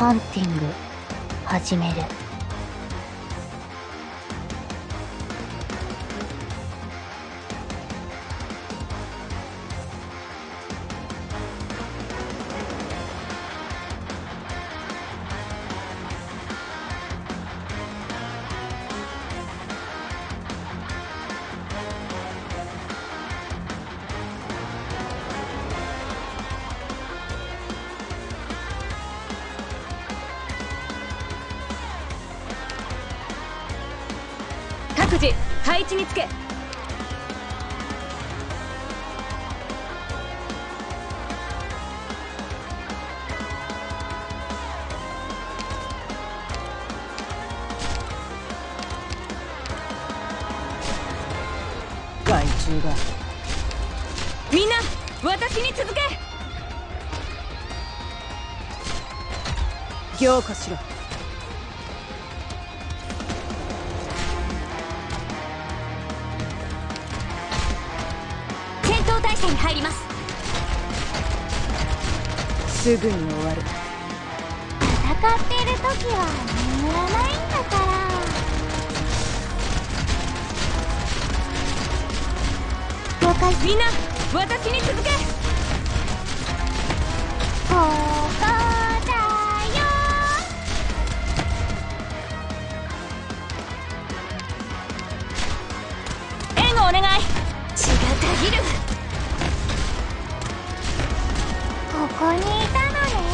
ハンティング始める。 各自配置につけ。 害虫が。 みんな私に続け。 凝固しろ。 戦闘態勢に入ります。 すぐに終わる。 戦ってる時は眠らないんだから。了解。 みんな私に続け。 ここだよ。 援護お願い。血がたぎる。 ここにいたのね。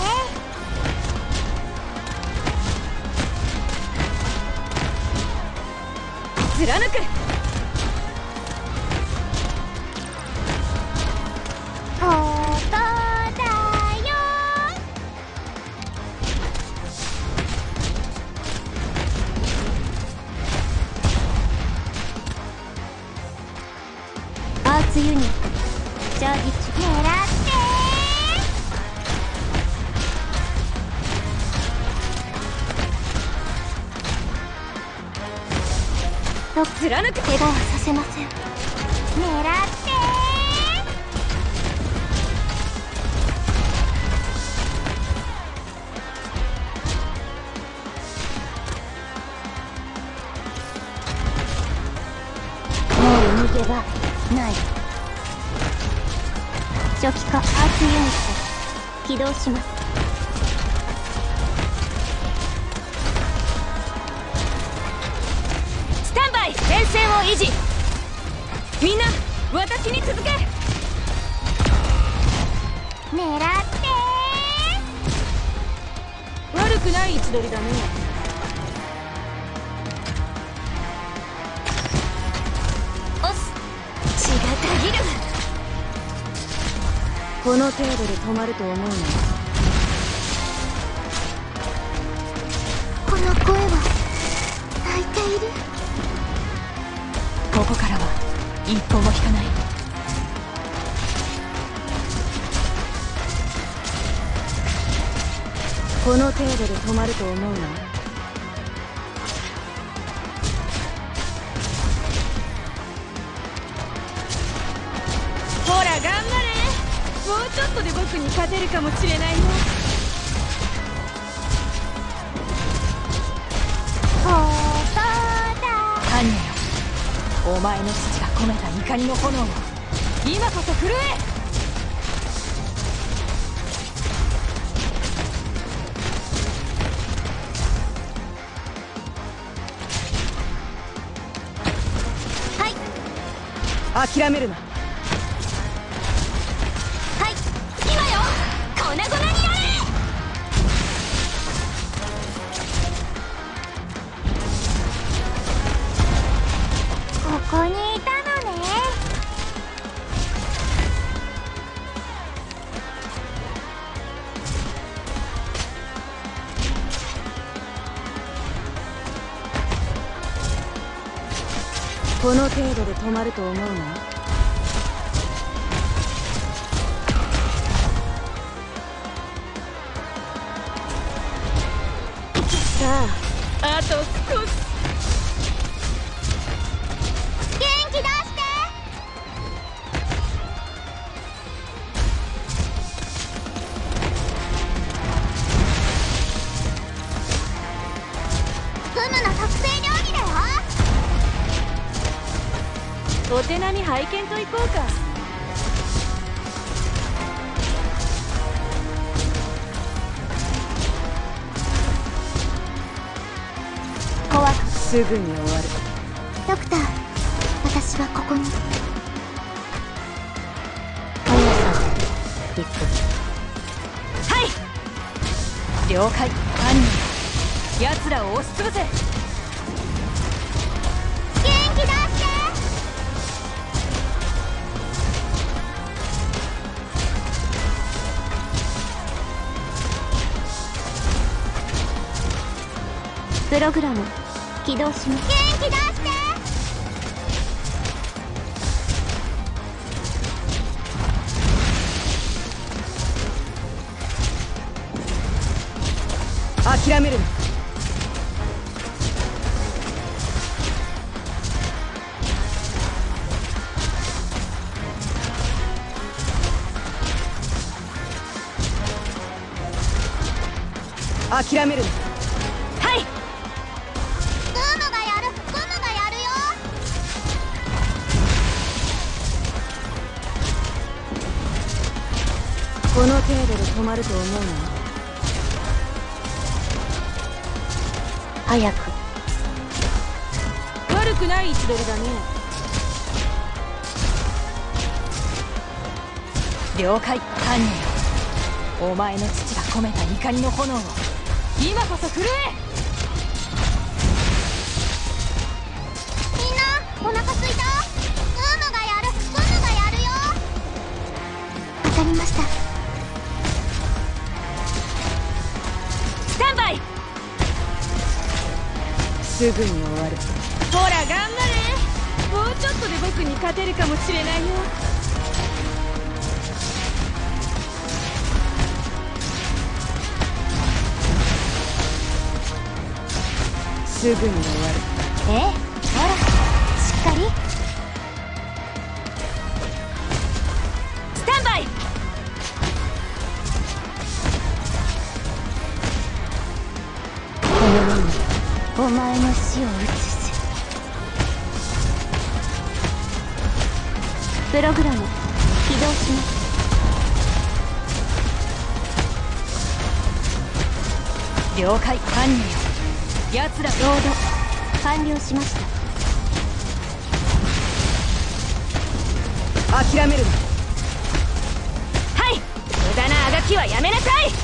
貫く。 ここだよ。アーツユニットチャージ中。狙って貫く。 怪我はさせません。狙ってもう逃げ場ない。初期化アーツユニット起動します。 スタンバイ。前線を維持。みんな私に続け。 狙って悪くない位置取りだね。 押す。血がたぎる。 この程度で止まると思うな。 この声は泣いている。 ここからは一歩も引かない。 この程度で止まると思うな。 ほら頑張れ。もうちょっとで僕に勝てるかもしれないよ。 ここだ。 ハンニャよ、お前の父が込めた怒りの炎を今こそ震え。 諦めるな。 はい、今よ。粉々になれ。 ここにいたのね。 この程度で止まると思うな。さあ、 あと少し。 元気出して。 手並み拝見といこうか。 怖くすぐに終わる。 ドクター、私はここに。 はい了解。犯人奴らを押しつぶせ。 元気出して。プログラム起動します。元気出して。 諦めるな。諦めるな。 はい。 グムがやる、グムがやるよ。 この程度で止まると思うな。 早く。 悪くない位置取りだね。 了解。犯人よ、お前の父が込めた怒りの炎を今こそ震え。 みんなお腹すいた。グムがやる、グムがやるよ。わかりました。 スタンバイ。 すぐに終わる。ほら頑張れ。もうちょっとで僕に勝てるかもしれないよ。すぐに終わる。 ほらしっかり。 スタンバイ。 この目にお前の死を映す。プログラム起動します。 了解。犯人よ、奴らロード完了しました。 諦めるな。 はい。無駄なあがきはやめなさい。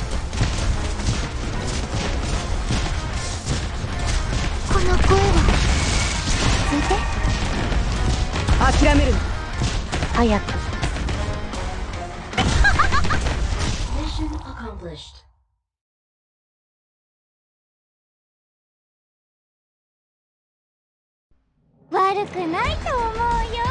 この声はついて。 諦めるな。 早く。悪くないと思うよ。